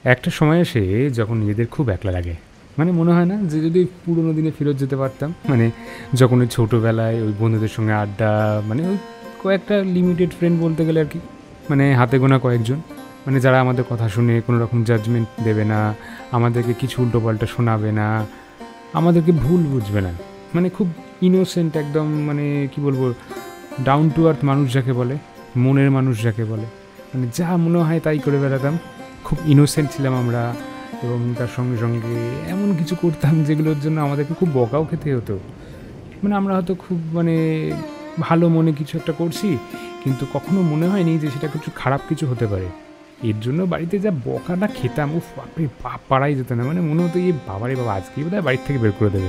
একটা সময় এসে যখন নিজেদের খুব একলা লাগে, মানে মনে হয় না যে যদি পুরোনো দিনে ফেরত যেতে পারতাম, মানে যখন ওই ছোটোবেলায় ওই বন্ধুদের সঙ্গে আড্ডা, মানে ওই কয়েকটা লিমিটেড ফ্রেন্ড বলতে গেলে আর কি, মানে হাতে গোনা কয়েকজন, মানে যারা আমাদের কথা শুনে কোনো রকম জাজমেন্ট দেবে না, আমাদেরকে কিছু উল্টোপাল্টা শোনাবে না, আমাদেরকে ভুল বুঝবে না, মানে খুব ইনোসেন্ট একদম, মানে কি বলবো, ডাউন টু আর্থ মানুষ যাকে বলে, মনের মানুষ যাকে বলে, মানে যা মনে হয় তাই করে বেড়াতাম। খুব ইনোসেন্ট ছিলাম আমরা, এবং তার সঙ্গে সঙ্গে এমন কিছু করতাম যেগুলোর জন্য আমাদেরকে খুব বকাও খেতে হতো। মানে আমরা হয়তো খুব মানে ভালো মনে কিছু একটা করছি, কিন্তু কখনো মনে হয়নি যে সেটা কিছু খারাপ কিছু হতে পারে। এর জন্য বাড়িতে যা বকাটা খেতাম, উফ বাপরে বাপ, পাড়াই যেত না, মানে মনে হতো এই বাবারে বাবা আজকেই বোধহয় বাড়ির থেকে বের করে দেবে।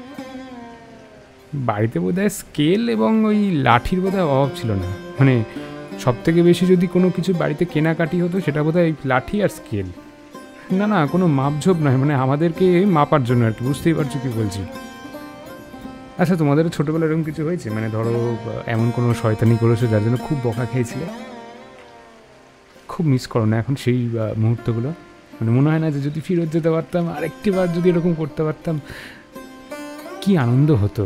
বাড়িতে বোধহয় স্কেল এবং ওই লাঠির বোধহয় অভাব ছিল না, মানে সব থেকে বেশি যদি কোনো কিছু বাড়িতে কেনাকাটি হতো সেটা বোধহয় লাঠি আর স্কেল। না না, কোনো মাপঝোপ নয়, মানে আমাদেরকে মাপার জন্য আর কি, বুঝতেই পারছো কি বলছি। আচ্ছা, তোমাদেরও ছোটোবেলায় এরকম কিছু হয়েছে, মানে ধরো এমন কোনো শয়তানি করেছো যার জন্য খুব বকা খেয়েছিলে? খুব মিস করো না এখন সেই মুহূর্তগুলো? মানে মনে হয় না যে যদি ফেরত যেতে পারতাম, আরেকটি বার যদি এরকম করতে পারতাম, কি আনন্দ হতো।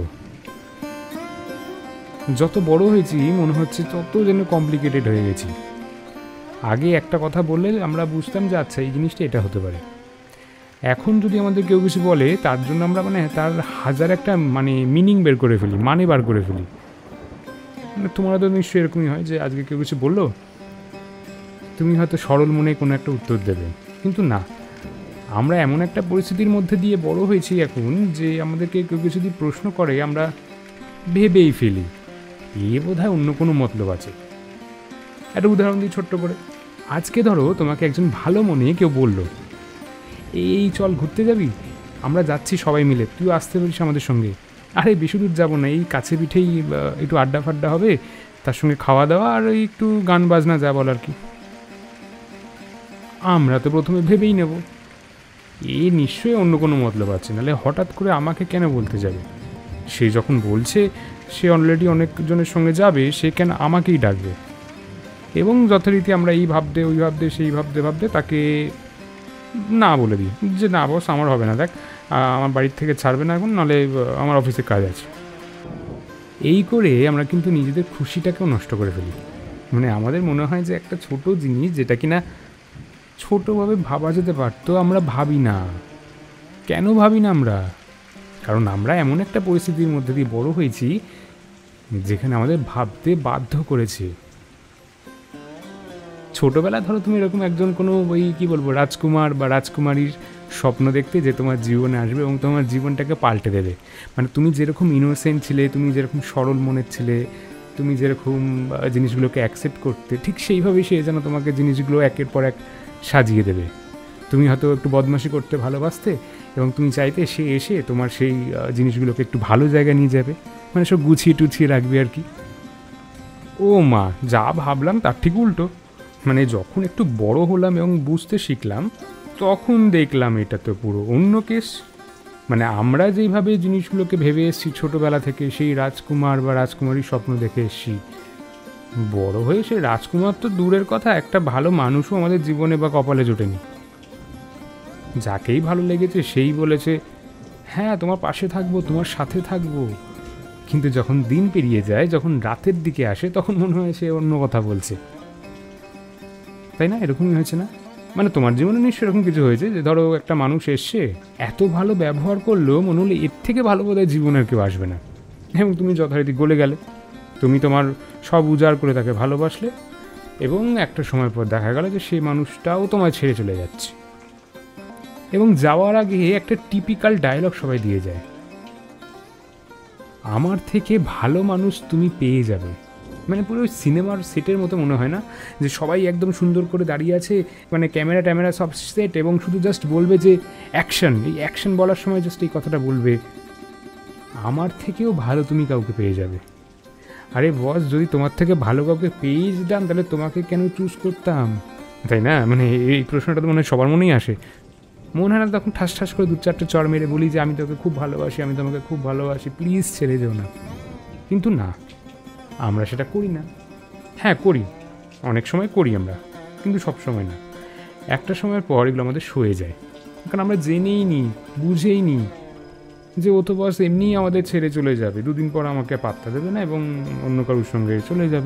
যত বড় হয়েছি মনে হচ্ছে তত যেন কমপ্লিকেটেড হয়ে গেছি। আগে একটা কথা বললে আমরা বুঝতাম যে আচ্ছা এই জিনিসটা এটা হতে পারে, এখন যদি আমাদের কেউ কিছু বলে তার জন্য আমরা মানে তার হাজার একটা মানে মিনিং বের করে ফেলি, মানে বার করে ফেলি। মানে তোমরা তো নিশ্চয়ই এরকমই হয় যে আজকে কেউ কিছু বললো, তুমি হয়তো সরল মনে কোনো একটা উত্তর দেবে, কিন্তু না, আমরা এমন একটা পরিস্থিতির মধ্যে দিয়ে বড় হয়েছি এখন যে আমাদেরকে কেউ কিছু যদি প্রশ্ন করে আমরা ভেবেই ফেলি এ বোধহয় অন্য কোনো মতলব আছে। একটা উদাহরণ দিই ছোট্ট করে। আজকে ধরো তোমাকে একজন ভালো মনে কেউ বললো, এই চল ঘুরতে যাবি, আমরা যাচ্ছি সবাই মিলে, তুই আসতে পারিস আমাদের সঙ্গে। আরে বেশি দূর যাবো না, এই কাছে পিঠেই একটু আড্ডা ফাড্ডা হবে, তার সঙ্গে খাওয়া দাওয়া আর একটু গান বাজনা যা বল আর কি। আমরা তো প্রথমে ভেবেই নেব এ নিশ্চয়ই অন্য কোনো মতলব আছে, নাহলে হঠাৎ করে আমাকে কেন বলতে যাবে। সে যখন বলছে সে অলরেডি অনেকজনের সঙ্গে যাবে, সে কেন আমাকেই ডাকবে। এবং যথারীতি আমরা এই ভাবতে ওই ভাবতে সেই ভাবতে ভাবতে তাকে না বলে দিই যে না বস আমার হবে না, দেখ আমার বাড়ির থেকে ছাড়বে না এখন, নাহলে আমার অফিসে কাজ আছে। এই করে আমরা কিন্তু নিজেদের খুশিটাকেও নষ্ট করে ফেলি। মানে আমাদের মনে হয় যে একটা ছোট জিনিস যেটা কিনা ছোটোভাবে ভাবা যেতে পারতো, আমরা ভাবি না। কেন ভাবি না আমরা? কারণ আমরা এমন একটা পরিস্থিতির মধ্যে দিয়ে বড় হয়েছি যেখানে আমাদের ভাবতে বাধ্য করেছে। ছোটোবেলায় ধরো তুমি এরকম একজন কোনো ওই কী বলবো রাজকুমার বা রাজকুমারীর স্বপ্ন দেখতে যে তোমার জীবনে আসবে এবং তোমার জীবনটাকে পাল্টে দেবে। মানে তুমি যেরকম ইনোসেন্ট ছিলে, তুমি যেরকম সরল মনের ছিলে, তুমি যেরকম জিনিসগুলোকে অ্যাকসেপ্ট করতে, ঠিক সেইভাবেই সে যেন তোমাকে জিনিসগুলো একের পর এক সাজিয়ে দেবে। তুমি হয়তো একটু বদমাশি করতে ভালোবাসতে এবং তুমি চাইতে সে এসে তোমার সেই জিনিসগুলোকে একটু ভালো জায়গায় নিয়ে যাবে, মানে সব গুছিয়ে টুছিয়ে রাখবে আর কি। ও মা, যা ভাবলাম তার ঠিক উল্টো। মানে যখন একটু বড় হলাম এবং বুঝতে শিখলাম, তখন দেখলাম এটা তো পুরো অন্য কেস। মানে আমরা যেইভাবে জিনিসগুলোকে ভেবে এসেছি ছোটোবেলা থেকে, সেই রাজকুমার বা রাজকুমারীর স্বপ্ন দেখে এসেছি, বড় হয়ে সে রাজকুমার তো দূরের কথা, একটা ভালো মানুষও আমাদের জীবনে বা কপালে জোটেনি। যাকেই ভালো লেগেছে সেই বলেছে হ্যাঁ তোমার পাশে থাকবো, তোমার সাথে থাকবো, কিন্তু যখন দিন পেরিয়ে যায়, যখন রাতের দিকে আসে, তখন মনে হয় সে অন্য কথা বলছে। তাই না? এরকমই হয়েছে না? মানে তোমার জীবনে নিশ্চয়ই এরকম কিছু হয়েছে যে ধরো একটা মানুষ এসছে, এত ভালো ব্যবহার করলো, মনে হলো এর থেকে ভালো বোধহয় জীবনের কেউ আসবে না, এবং তুমি যথারীতি গলে গেলে। তুমি তোমার সব উজাড় করে তাকে ভালোবাসলে, এবং একটা সময় পর দেখা গেল যে সেই মানুষটাও তোমায় ছেড়ে চলে যাচ্ছে। এবং যাওয়ার আগে একটা টিপিক্যাল ডায়লগ সবাই দিয়ে যায়, আমার থেকে ভালো মানুষ তুমি পেয়ে যাবে। মানে পুরো সিনেমার সেটের মতো মনে হয় না? যে সবাই একদম সুন্দর করে দাঁড়িয়ে আছে, মানে ক্যামেরা ট্যামেরা সব সেট, এবং শুধু জাস্ট বলবে যে অ্যাকশন, এই অ্যাকশন বলার সময় জাস্ট এই কথাটা বলবে, আমার থেকেও ভালো তুমি কাউকে পেয়ে যাবে। আরে বস, যদি তোমার থেকে ভালো কাউকে পেয়ে যেতাম তাহলে তোমাকে কেন চুজ করতাম, তাই না? মানে এই প্রশ্নটা তো মনে হয় সবার মনেই আসে। মনে হয় না তখন ঠাস ঠাস করে দু চারটে চড় মেরে বলি যে আমি তোকে খুব ভালোবাসি, আমি তোমাকে খুব ভালোবাসি, প্লিজ ছেড়ে যেও না। কিন্তু না, আমরা সেটা করি না। হ্যাঁ করি, অনেক সময় করি আমরা, কিন্তু সব সময় না। একটা সময়ের পর এগুলো আমাদের সয়ে যায়, কারণ আমরা জেনেই নি, বুঝেই নি যে ও তো বস এমনিই আমাদের ছেড়ে চলে যাবে, দুদিন পর আমাকে পাত্তা দেবে না এবং অন্য কারোর সঙ্গে চলে যাবে।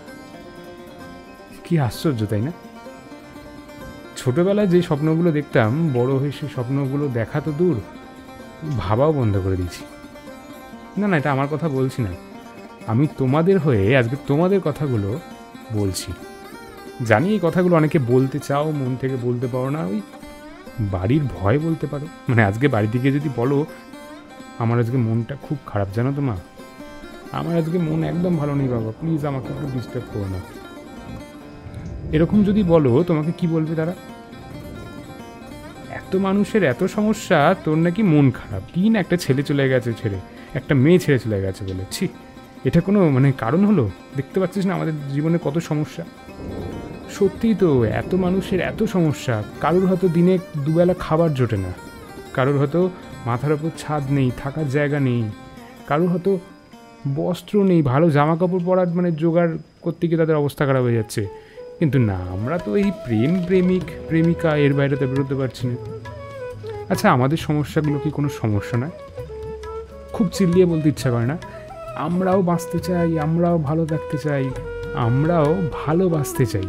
কি আশ্চর্য, তাই না? ছোটবেলায় যে স্বপ্নগুলো দেখতাম, বড় হয়ে সেই স্বপ্নগুলো দেখা তো দূর, ভাবাও বন্ধ করে দিয়েছি। না না, এটা আমার কথা বলছি না, আমি তোমাদের হয়ে আজকে তোমাদের কথাগুলো বলছি। জানি এই কথাগুলো অনেকে বলতে চাও, মন থেকে বলতে পারো না, ওই বাড়ির ভয় বলতে পারো। মানে আজকে বাড়ি থেকে যদি বলো আমার আজকে মনটা খুব খারাপ, জানো তো মা, আমার আজকে মন একদম ভালো নেই বাবা, প্লিজ আমাকে একটু ডিস্টার্ব করো না, এরকম যদি বলো, তোমাকে কি বলবে তারা? এত মানুষের এত সমস্যা, তোর নাকি মন খারাপ, কি না একটা ছেলে চলে গেছে, ছেড়ে একটা মেয়ে ছেড়ে চলে গেছে বলে, ছি, এটা কোনো মানে কারণ হলো? দেখতে পাচ্ছিস না আমাদের জীবনে কত সমস্যা? সত্যিই তো, এত মানুষের এত সমস্যা। কারোর হয়তো দিনে দুবেলা খাবার জোটে না, কারোর হয়তো মাথার ওপর ছাদ নেই, থাকার জায়গা নেই, কারোর হয়তো বস্ত্র নেই, ভালো জামা কাপড় পরার মানে জোগাড় করতে গিয়ে তাদের অবস্থা খারাপ হয়ে যাচ্ছে। কিন্তু না, আমরা তো এই প্রেম, প্রেমিক, প্রেমিকা, এর বাইরে তো বেরোতে পারছি না। আচ্ছা, আমাদের সমস্যাগুলো কি কোনো সমস্যা নয়? খুব চিল্লিয়ে বলতে ইচ্ছা করে না, আমরাও বাঁচতে চাই, আমরাও ভালো থাকতে চাই, আমরাও ভালোবাসতে চাই,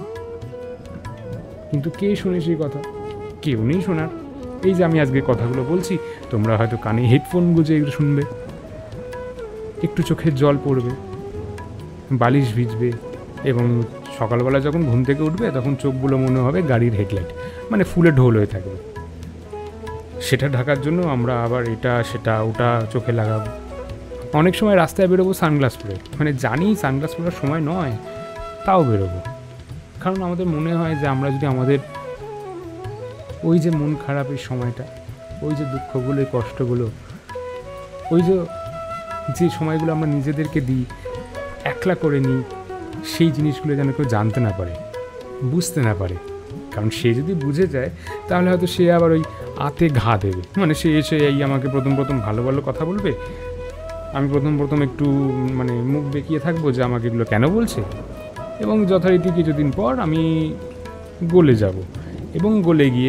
কিন্তু কে শোনে সেই কথা? কেউ নেই শোনার। এই যে আমি আজকে কথাগুলো বলছি, তোমরা হয়তো কানে হেডফোন গুঁজে এগুলো শুনবে, একটু চোখের জল পড়বে, বালিশ ভিজবে, এবং সকালবেলা যখন ঘুম থেকে উঠবে তখন চোখগুলো মনে হবে গাড়ির হেডলাইট, মানে ফুলে ঢোল হয়ে থাকবে। সেটা ঢাকার জন্য আমরা আবার এটা সেটা ওটা চোখে লাগাবো। অনেক সময় রাস্তায় বেরোবো সানগ্লাস পরে, মানে জানি সানগ্লাস পরার সময় নয়, তাও বেরোবো, কারণ আমাদের মনে হয় যে আমরা যদি আমাদের ওই যে মন খারাপের সময়টা, ওই যে দুঃখগুলো, এই কষ্টগুলো, ওই যে সময়গুলো আমরা নিজেদেরকে দিই, একলা করে নিই, সেই জিনিসগুলো যেন কেউ জানতে না পারে, বুঝতে না পারে। কারণ সে যদি বুঝে যায় তাহলে হয়তো সে আবার ওই আতে ঘা দেবে, মানে সে এসে এই আমাকে প্রথম প্রথম ভালো ভালো কথা বলবে, আমি প্রথম প্রথম একটু মানে মুখ বেঁকিয়ে থাকবো যে আমাকে এগুলো কেন বলছে, এবং যথারীতি কিছুদিন পর আমি গলে যাব, এবং গলে গিয়ে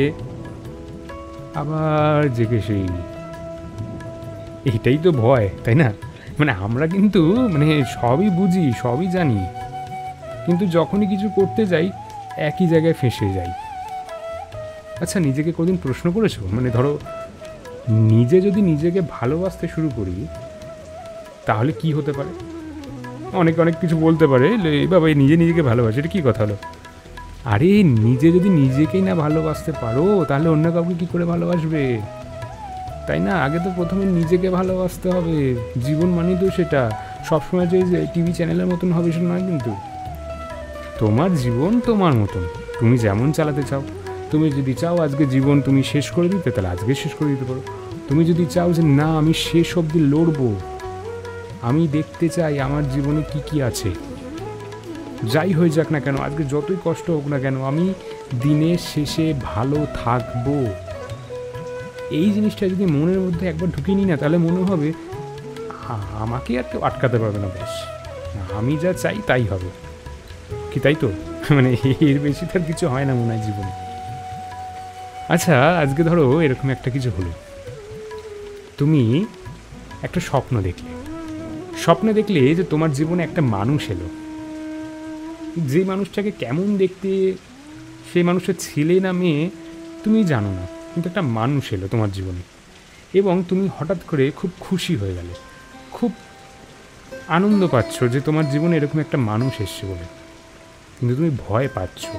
আবার জেগে সেই, এইটাই তো ভয়, তাই না? মানে আমরা কিন্তু মানে সবই বুঝি, সবই জানি, কিন্তু যখনই কিছু করতে যাই একই জায়গায় ফেঁসে যাই। আচ্ছা, নিজেকে কোনদিন প্রশ্ন করেছো, মানে ধরো নিজে যদি নিজেকে ভালোবাসতে শুরু করি তাহলে কি হতে পারে? অনেকে অনেক কিছু বলতে পারে, বাবা নিজে নিজেকে ভালোবাসে, এটা কী কথা হলো? আরে নিজে যদি নিজেকেই না ভালোবাসতে পারো তাহলে অন্য কাউকে কী করে ভালোবাসবে, তাই না? আগে তো প্রথমে নিজেকে ভালোবাসতে হবে। জীবন মানে তো সেটা, সবসময় যে টিভি চ্যানেলের মতন হবে সেটা নয়, কিন্তু তোমার জীবন তোমার মতন, তুমি যেমন চালাতে চাও। তুমি যদি চাও আজকে জীবন তুমি শেষ করে দিতে, তাহলে আজকে শেষ করে দিতে পারো। তুমি যদি চাও যে না আমি শেষ অবধি লড়বো, আমি দেখতে চাই আমার জীবনে কি কি আছে, যাই হয়ে যাক না কেন, আজকে যতই কষ্ট হোক না কেন, আমি দিনের শেষে ভালো থাকবো, এই জিনিসটা যদি মনের মধ্যে একবার ঢুকিয়ে নিই না, তাহলে মনে হবে আমাকে আর কেউ আটকাতে পারবে না, ব্যাস আমি যা চাই তাই হবে। কি তাই তো? মানে এর বেশি তার কিছু হয় না মনে হয় জীবনে। আচ্ছা, আজকে ধরো এরকম একটা কিছু হলো, তুমি একটা স্বপ্নে দেখলে যে তোমার জীবনে একটা মানুষ এলো, যে মানুষটাকে কেমন দেখতে, সেই মানুষের ছেলে না মেয়ে তুমি জানো না, কিন্তু একটা মানুষ এলো তোমার জীবনে, এবং তুমি হঠাৎ করে খুব খুশি হয়ে গেলে, খুব আনন্দ পাচ্ছ যে তোমার জীবনে এরকম একটা মানুষ এসছে বলে, কিন্তু তুমি ভয়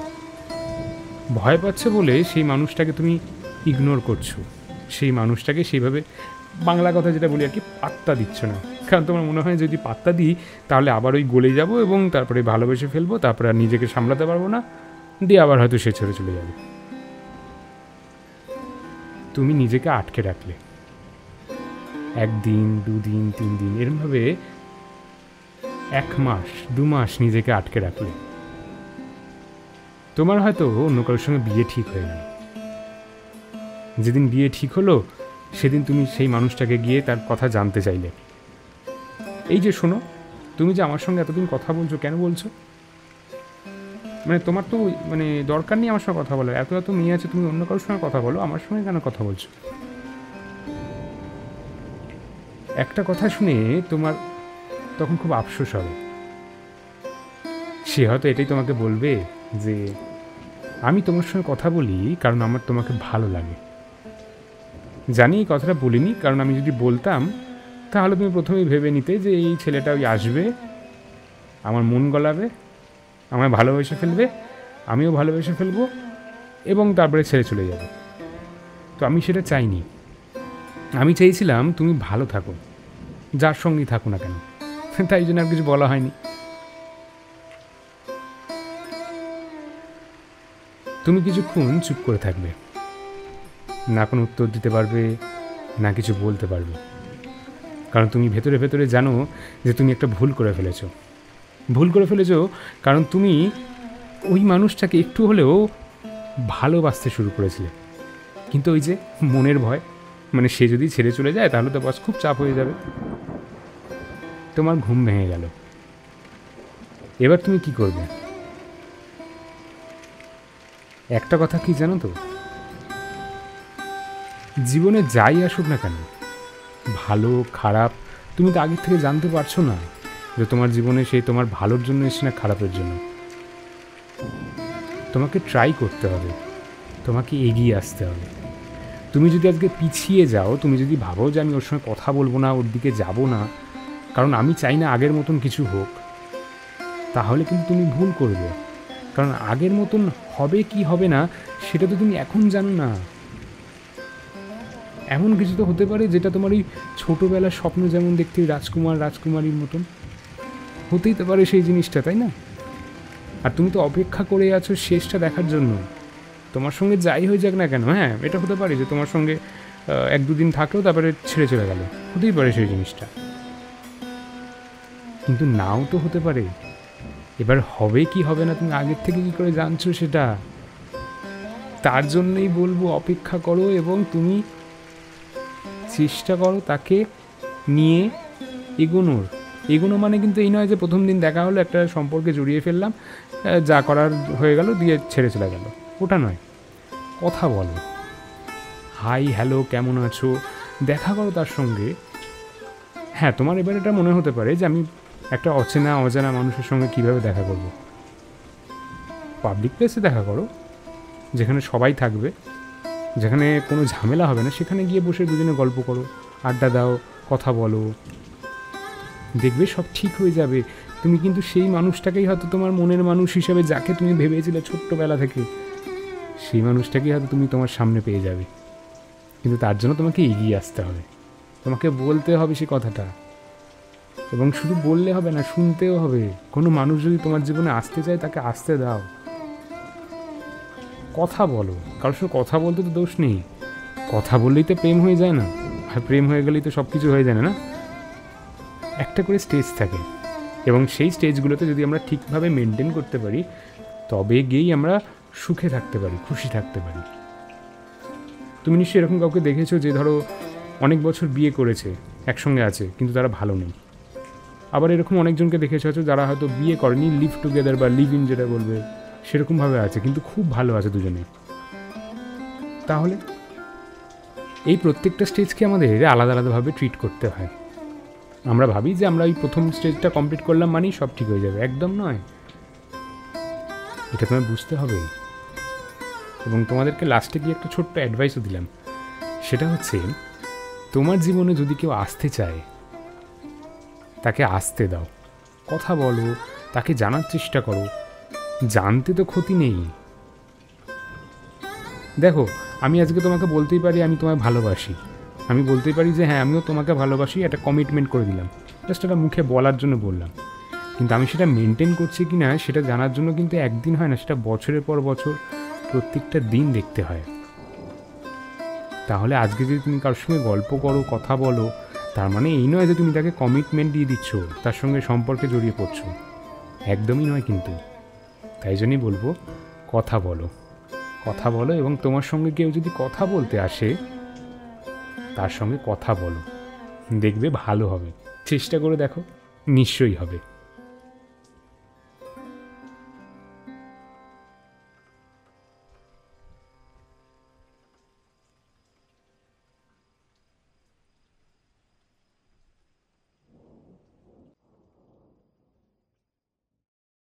পাচ্ছ বলে সেই মানুষটাকে তুমি ইগনোর করছো, সেই মানুষটাকে সেইভাবে, বাংলা কথা যেটা বলি আর কি, পাত্তা দিচ্ছ না, কারণ তোমার মনে হয় যদি পাত্তা দিই তাহলে আবার ওই গলে যাব এবং তারপরে ভালোবেসে ফেলবো, তারপরে আর নিজেকে সামলাতে পারবো না, দিয়ে আবার হয়তো সে ছেড়ে চলে যাবে। তুমি নিজেকে আটকে রাখলে, 1 দিন 2 দিন 3 দিন এরমভাবে 1 মাস 2 মাস নিজেকে আটকে রাখলে, তোমার হয়তো অন্য কারোর সঙ্গে বিয়ে ঠিক হয়ে গেল। যেদিন বিয়ে ঠিক হলো সেদিন তুমি সেই মানুষটাকে গিয়ে তার কথা জানতে চাইলে, এই যে শোনো, তুমি যে আমার সঙ্গে এতদিন কথা বলছো, কেন বলছো? মানে তোমার তো মানে দরকার নেই আমার সঙ্গে কথা বলার, এত এত মেয়ে আছে, তুমি অন্য কারোর সঙ্গে কথা বলো, আমার সঙ্গে কেন কথা বলছো? একটা কথা শুনে তোমার তখন খুব আফসোস হবে। সে হয়তো এটাই তোমাকে বলবে যে আমি তোমার সঙ্গে কথা বলি কারণ আমার তোমাকে ভালো লাগে। জানি এই কথাটা বলিনি, কারণ আমি যদি বলতাম তাহলে তুমি প্রথমেই ভেবে নিতে যে এই ছেলেটা ওই আসবে, আমার মন গলাবে, আমায় ভালোবেসে ফেলবে, আমিও ভালোবেসে ফেলবো, এবং তারপরে ছেড়ে চলে যাবে। তো আমি সেটা চাইনি। আমি চেয়েছিলাম তুমি ভালো থাকো, যার সঙ্গেই থাকো না কেন। তাই জন্য আর কিছু বলা হয়নি। তুমি কিছুক্ষণ চুপ করে থাকবে, না কোনো উত্তর দিতে পারবে, না কিছু বলতে পারবে, কারণ তুমি ভেতরে ভেতরে জানো যে তুমি একটা ভুল করে ফেলেছো। ভুল করে ফেলেছো কারণ তুমি ওই মানুষটাকে একটু হলেও ভালোবাসতে শুরু করেছিলে, কিন্তু ওই যে মনের ভয়, মানে সে যদি ছেড়ে চলে যায় তাহলে তো বাস খুব চাপ হয়ে যাবে। তোমার ঘুম ভেঙে গেল। এবার তুমি কি করবে? একটা কথা কি জানো তো, জীবনে যাই আসুক না কেন, ভালো খারাপ, তুমি তো আগের থেকে জানতে পারছো না যে তোমার জীবনে সেই তোমার ভালোর জন্য এসে না খারাপের জন্য। তোমাকে ট্রাই করতে হবে, তোমাকে এগিয়ে আসতে হবে। তুমি যদি আজকে পিছিয়ে যাও, তুমি যদি ভাবো যে আমি ওর সঙ্গে কথা বলবো না, ওর দিকে যাব না, কারণ আমি চাই না আগের মতন কিছু হোক, তাহলে কিন্তু তুমি ভুল করবে। কারণ আগের মতন হবে কি হবে না সেটা তো তুমি এখন জানো না। এমন কিছু তো হতে পারে যেটা তোমার ওই ছোটোবেলার স্বপ্ন যেমন দেখতে রাজকুমার রাজকুমারীর মতন হতেই তো পারে সেই জিনিসটা, তাই না? আর তুমি তো অপেক্ষা করে আছো শেষটা দেখার জন্য। তোমার সঙ্গে যাই হয়ে যাক না কেন, হ্যাঁ এটা হতে পারে যে তোমার সঙ্গে এক দুদিন থাকলেও তারপরে ছেড়ে চলে গেল, হতেই পারে সেই জিনিসটা, কিন্তু নাও তো হতে পারে। এবার হবে কি হবে না তুমি আগের থেকে কি করে জানছো সেটা? তার জন্যই বলবো অপেক্ষা করো, এবং তুমি চেষ্টা করো তাকে নিয়ে এগোনো মানে কিন্তু এই নয় যে প্রথম দিন দেখা হলো একটা সম্পর্কে জড়িয়ে ফেললাম, যা করার হয়ে গেল দিয়ে ছেড়ে চলে গেল, ওটা নয়। কথা বলো, হাই হ্যালো কেমন আছো, দেখা করো তার সঙ্গে। হ্যাঁ, তোমার এবার এটা মনে হতে পারে যে আমি একটা অজানা মানুষের সঙ্গে কিভাবে দেখা করব। পাবলিক প্লেসে দেখা করো, যেখানে সবাই থাকবে, যেখানে কোনো ঝামেলা হবে না, সেখানে গিয়ে বসে দুজনে গল্প করো, আড্ডা দাও, কথা বলো, দেখবে সব ঠিক হয়ে যাবে। তুমি কিন্তু সেই মানুষটাকেই হয়তো তোমার মনের মানুষ হিসেবে যাকে তুমি ভেবেছিলে ছোট্টবেলা থেকে, সেই মানুষটাকেই হয়তো তুমি তোমার সামনে পেয়ে যাবে। কিন্তু তার জন্য তোমাকে এগিয়ে আসতে হবে, তোমাকে বলতে হবে সে কথাটা, এবং শুধু বললে হবে না, শুনতেও হবে। কোনো মানুষ যদি তোমার জীবনে আসতে চায় তাকে আসতে দাও, কথা বলো। কারোর সঙ্গে কথা বলতে তো দোষ নেই, কথা বললেই তো প্রেম হয়ে যায় না, আর প্রেম হয়ে গেলেই তো সব কিছু হয়ে যায় না। একটা করে স্টেজ থাকে, এবং সেই স্টেজগুলোতে যদি আমরা ঠিকভাবে মেনটেন করতে পারি তবে গিয়েই আমরা সুখে থাকতে পারি, খুশি থাকতে পারি। তুমি নিশ্চয়ই এরকম কাউকে দেখেছো যে ধরো অনেক বছর বিয়ে করেছে, একসঙ্গে আছে, কিন্তু তারা ভালো নেই। আবার এরকম অনেকজনকে দেখেছো যারা হয়তো বিয়ে করেনি, লিভ টুগেদার বা লিভ ইন যেটা বলবে সেরকমভাবে আছে, কিন্তু খুব ভালো আছে দুজনে। তাহলে এই প্রত্যেকটা স্টেজকে আমাদের আলাদা আলাদাভাবে ট্রিট করতে হয়। আমরা ভাবি যে আমরা এই প্রথম স্টেজটা কমপ্লিট করলাম মানেই সব ঠিক হয়ে যাবে, একদম নয়। এটা তোমায় বুঝতে হবে। এবং তোমাদেরকে লাস্টে গিয়ে একটা ছোট্ট অ্যাডভাইসও দিলাম, সেটা হচ্ছে তোমার জীবনে যদি কেউ আসতে চায় তাকে আসতে দাও, কথা বলো, তাকে জানার চেষ্টা করো, জানতে তো ক্ষতি নেই। দেখো, আমি আজকে তোমাকে বলতেই পারি আমি তোমায় ভালোবাসি, আমি বলতেই পারি যে হ্যাঁ আমিও তোমাকে ভালোবাসি, একটা কমিটমেন্ট করে দিলাম, জাস্ট এটা মুখে বলার জন্য বললাম। কিন্তু আমি সেটা মেনটেন করছি কি না সেটা জানার জন্য কিন্তু একদিন হয় না, সেটা বছরের পর বছর প্রত্যেকটা দিন দেখতে হয়। তাহলে আজকে যদি তুমি কারোর সঙ্গে গল্প করো, কথা বলো, তার মানে এই নয় যে তুমি তাকে কমিটমেন্ট দিয়ে দিচ্ছ, তার সঙ্গে সম্পর্কে জড়িয়ে পড়ছো, একদমই নয়। কিন্তু তাই জন্যই বলবো কথা বলো, কথা বলো, এবং তোমার সঙ্গে কেউ যদি কথা বলতে আসে তার সঙ্গে কথা বলো, দেখবে ভালো হবে। চেষ্টা করে দেখো, নিশ্চয়ই হবে।